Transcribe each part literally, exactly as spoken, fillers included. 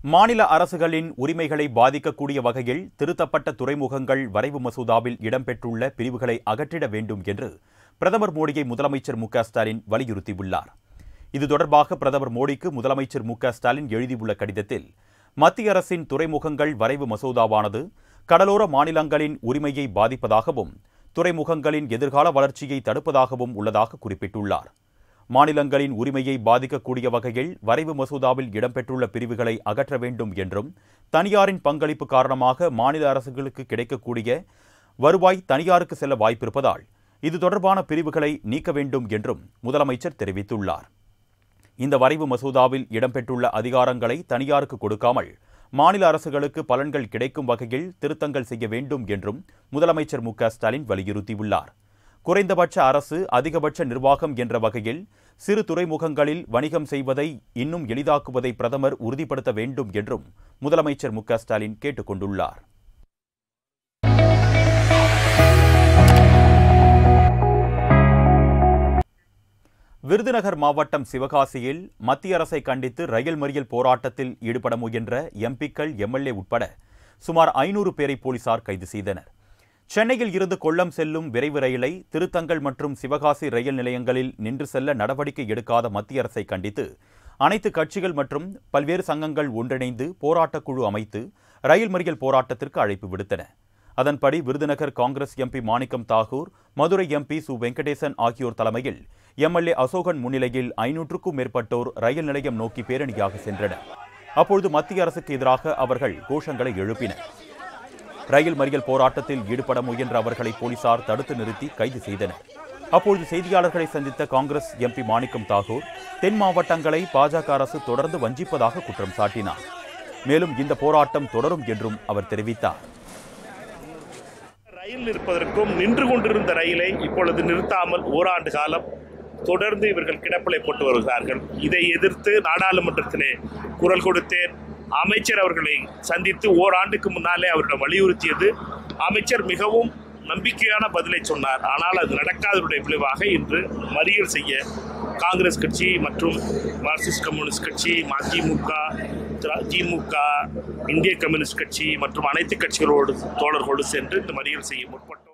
மாநில அரசுகளின் உரிமைகளை பாதிக்கக்கூடிய வகையில் திருத்தப்பட்ட துறைமுகங்கள் வரைவு மசோதாவில் இடம்பெற்றுள்ள பிரிவுகளை அகற்றிட வேண்டும் என்று பிரதமர் மோடியை முதலமைச்சர் மு க ஸ்டாலின் வலியுறுத்தியுள்ளார். இது தொடர்பாக பிரதமர் மோடிக்கு முதலமைச்சர் மு க ஸ்டாலின் எழுதியுள்ள கடிதத்தில், மத்திய அரசின் துறைமுகங்கள் வரைவு மசோதாவானது கடலோர மாநிலங்களின் உரிமையை பாதிப்பதாகவும் துறைமுகங்களின் எதிர்கால வளர்ச்சியை தடுப்பதாகவும் உள்ளதாக குறிப்பிட்டுள்ளார். மாநிலங்களின் உரிமையை பாதிக்கக்கூடிய வகையில் வரைவு மசோதாவில் இடம்பெற்றுள்ள பிரிவுகளை அகற்ற வேண்டும் என்றும், தனியாரின் பங்களிப்பு காரணமாக மாநில அரசுகளுக்கு கிடைக்கக்கூடிய வருவாய் தனியாருக்கு செல்ல வாய்ப்பிருப்பதால் இது தொடர்பான பிரிவுகளை நீக்க வேண்டும் என்றும் முதலமைச்சர் தெரிவித்துள்ளார். இந்த வரைவு மசோதாவில் இடம்பெற்றுள்ள அதிகாரங்களை தனியாருக்கு கொடுக்காமல் மாநில அரசுகளுக்கு பலன்கள் கிடைக்கும் வகையில் திருத்தங்கள் செய்ய வேண்டும் என்றும் முதலமைச்சர் மு க ஸ்டாலின் வலியுறுத்தியுள்ளார். குறைந்தபட்ச அரசு அதிகபட்ச நிர்வாகம் என்ற வகையில் சிறு துறைமுகங்களில் வணிகம் செய்வதை இன்னும் எளிதாக்குவதை பிரதமர் உறுதிப்படுத்த வேண்டும் என்றும் முதலமைச்சர் மு க ஸ்டாலின் கேட்டுக் கொண்டுள்ளார். விருதுநகர் மாவட்டம் சிவகாசியில் மத்திய அரசை கண்டித்து ரயில் மறியல் போராட்டத்தில் ஈடுபட முயன்ற எம்பிக்கள், எம்எல்ஏ உட்பட சுமார் ஐநூறு பேரை போலீசார் கைது செய்தனர். சென்னையில் இருந்து கொல்லம் செல்லும் விரைவு ரயிலை திருத்தங்கல் மற்றும் சிவகாசி ரயில் நிலையங்களில் நின்று செல்ல நடவடிக்கை எடுக்காத மத்திய அரசை கண்டித்து அனைத்து கட்சிகள் மற்றும் பல்வேறு சங்கங்கள் ஒன்றிணைந்து போராட்டக்குழு அமைத்து ரயில் மறியல் போராட்டத்திற்கு அழைப்பு விடுத்தன. அதன்படி Virudhunagar Congress MP Manickam Tagore, Madurai MP Su Venkatesan ஆகியோர் தலைமையில் எம்எல்ஏ அசோகன் முன்னிலையில் ஐநூற்றுக்கும் மேற்பட்டோர் ரயில் நிலையம் நோக்கி பேரணியாக சென்றனர். அப்பொழுது மத்திய அரசுக்கு எதிராக அவர்கள் கோஷங்களை எழுப்பினர். ரயில் மறியல் போராட்டத்தில் ஈடுபட முயன்ற அவர்களை போலீசார் தடுத்து நிறுத்தி கைது செய்தனர். அப்பொழுது செய்தியாளர்களை சந்தித்த காங்கிரஸ் எம்பி மாணிக்கம் தாகூர், தென் மாவட்டங்களை பாஜக அரசு தொடர்ந்து வஞ்சிப்பதாக குற்றம் சாட்டினார். மேலும் இந்த போராட்டம் தொடரும் என்றும் அவர் தெரிவித்தார். ரயில் நிற்பதற்கும் நின்று கொண்டிருந்த ரயிலை இப்பொழுது நிறுத்தாமல் ஓராண்டு காலம் தொடர்ந்து இவர்கள் கிடப்பிலை போட்டு வருகிறார்கள். இதை எதிர்த்து நாடாளுமன்றத்திலே குரல் கொடுத்தேன். அமைச்சர் அவர்களை சந்தித்து ஓராண்டுக்கு முன்னாலே அவரிடம் வலியுறுத்தியது. அமைச்சர் மிகவும் நம்பிக்கையான பதிலை சொன்னார். ஆனால் அது நடக்காததுடைய விளைவாக இன்று மறியல் செய்ய காங்கிரஸ் கட்சி மற்றும் மார்க்சிஸ்ட் கம்யூனிஸ்ட் கட்சி, மதிமுக, திமுக, இந்திய கம்யூனிஸ்ட் கட்சி மற்றும் அனைத்து கட்சிகளோடு தோழர்களோடு சென்று இந்த மறியல் செய்ய முற்பட்டோம்.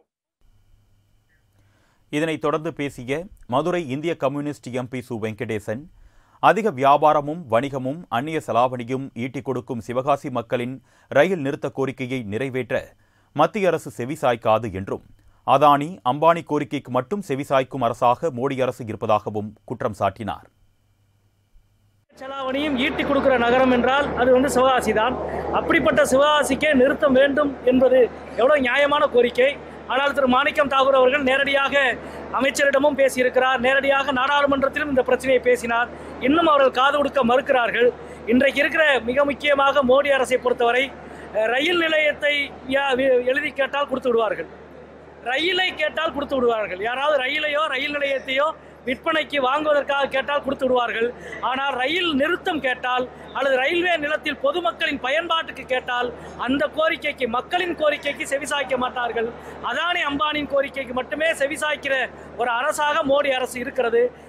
இதனைத் தொடர்ந்து பேசிய மதுரை இந்திய கம்யூனிஸ்ட் எம்பி சு வெங்கடேசன், அதிக வியாபாரமும் வணிகமும் அந்நிய செலாவணியும் ஈட்டிக் கொடுக்கும் சிவகாசி மக்களின் ரயில் நிறுத்த கோரிக்கையை நிறைவேற்ற மத்திய அரசு செவிசாய்க்காது என்றும், அதானி, அம்பானி கோரிக்கைக்கு மட்டும் செவிசாய்க்கும் அரசாக மோடி அரசு இருப்பதாகவும் குற்றம் சாட்டினார். செலாவணியும் ஈட்டி கொடுக்கிற நகரம் என்றால் அது வந்து சிவகாசி தான். அப்படிப்பட்ட சிவகாசிக்கே நிறுத்தம் வேண்டும் என்பது எவ்வளவு நியாயமான கோரிக்கை. ஆனால் திரு மாணிக்கம் தாகூர் அவர்கள் நேரடியாக அமைச்சரிடமும் பேசியிருக்கிறார், நேரடியாக நாடாளுமன்றத்திலும் இந்த பிரச்சனையை பேசினார். இன்னும் அவர்கள் காது கொடுக்க மறுக்கிறார்கள். இன்றைக்கு இருக்கிற மிக முக்கியமாக மோடி அரசை பொறுத்தவரை ரயில் நிலையத்தை எழுதி கேட்டால் கொடுத்து விடுவார்கள், ரயிலை கேட்டால் கொடுத்து விடுவார்கள். யாராவது ரயிலையோ ரயில் நிலையத்தையோ விற்பனைக்கு வாங்குவதற்காக கேட்டால் கொடுத்து விடுவார்கள். ஆனால் ரயில் நிறுத்தம் கேட்டால் அல்லது ரயில்வே நிலத்தில் பொதுமக்களின் பயன்பாட்டுக்கு கேட்டால் அந்த கோரிக்கைக்கு, மக்களின் கோரிக்கைக்கு செவிசாய்க்க மாட்டார்கள். அதானி, அம்பானியின் கோரிக்கைக்கு மட்டுமே செவிசாய்க்கிற ஒரு அரசாக மோடி அரசு இருக்கிறது.